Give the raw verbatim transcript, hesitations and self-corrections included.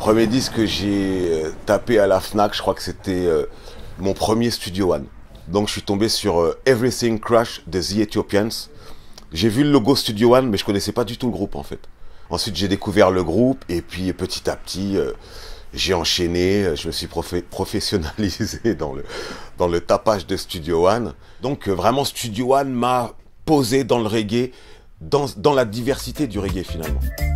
Premier disque que j'ai euh, tapé à la Fnac, je crois que c'était euh, mon premier Studio One. Donc je suis tombé sur euh, Everything Crash de The Ethiopians. J'ai vu le logo Studio One, mais je connaissais pas du tout le groupe en fait. Ensuite j'ai découvert le groupe et puis petit à petit euh, j'ai enchaîné, je me suis prof professionnalisé dans le, dans le tapage de Studio One. Donc euh, vraiment Studio One m'a posé dans le reggae, dans, dans la diversité du reggae finalement.